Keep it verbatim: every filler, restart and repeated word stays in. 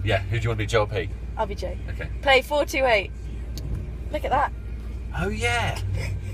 Yeah, who do you want to be, Joe or Pete? I'll be Joe. Okay. Play four two eight. Look at that. Oh, yeah.